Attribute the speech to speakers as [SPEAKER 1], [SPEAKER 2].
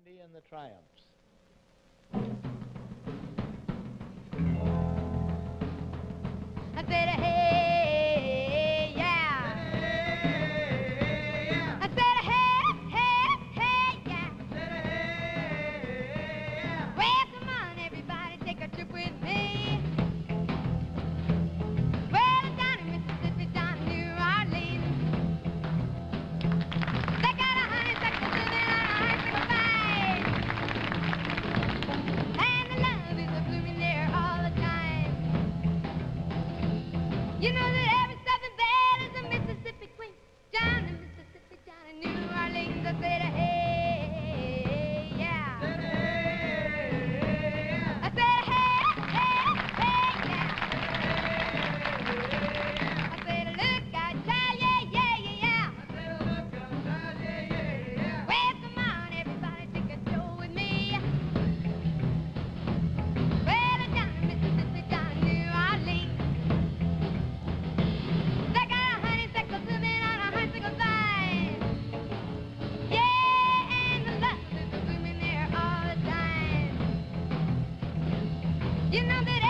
[SPEAKER 1] Wendy and the Triumphs.
[SPEAKER 2] I said, hey, yeah. I said, hey, hey, hey, yeah. Well, come on, everybody, take a trip with me. Well, down in Mississippi, down in New Orleans, they got a honeysuckle living on a honeysuckle vine, and the love is a blooming there all the time. You know that every southern belle is a Mississippi queen. Down in Mississippi, down in New Orleans, I said, hey, yeah. I said, hey, hey, hey, yeah. I said, look out, child, yeah, yeah, yeah, yeah. Well, come on, everybody, take a stroll with me. Well, down in Mississippi, down in New Orleans, they got a honeysuckle blooming on a honeysuckle vine. Yeah, and the love is blooming there all the time. You know that